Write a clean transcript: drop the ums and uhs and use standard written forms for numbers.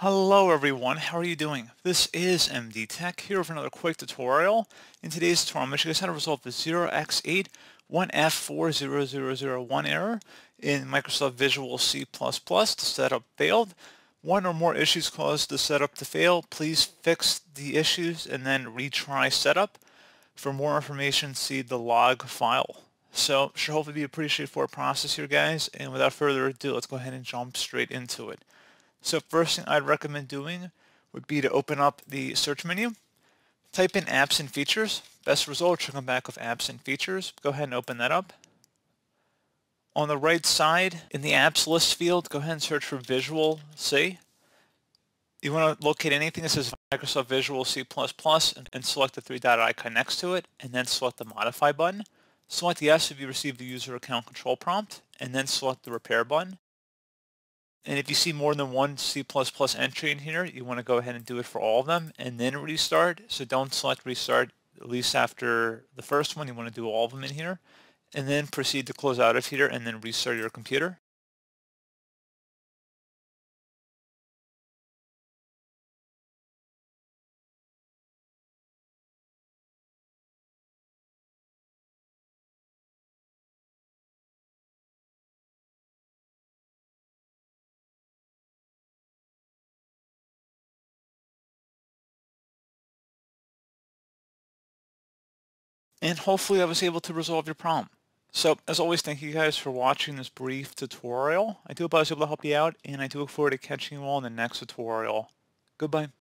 Hello everyone, how are you doing? This is MD Tech here with another quick tutorial. In today's tutorial, I'm going to show you guys how to resolve the 0x8 1F40001 error in Microsoft Visual C++. The setup failed. One or more issues caused the setup to fail. Please fix the issues and then retry setup. For more information, see the log file. So, should hopefully be a pretty straightforward process here, guys. And without further ado, let's go ahead and jump straight into it. So first thing I'd recommend doing would be to open up the search menu, type in apps and features. Best result should come back with apps and features. Go ahead and open that up. On the right side, in the apps list field, go ahead and search for Visual C. You want to locate anything that says Microsoft Visual C++ and select the three-dot icon next to it, and then select the Modify button. Select Yes if you receive the user account control prompt, and then select the Repair button. And if you see more than one C++ entry in here, you want to go ahead and do it for all of them and then restart. So don't select restart at least after the first one. You want to do all of them in here and then proceed to close out of here and then restart your computer. And hopefully I was able to resolve your problem. So as always, thank you guys for watching this brief tutorial. I do hope I was able to help you out, and I do look forward to catching you all in the next tutorial. Goodbye.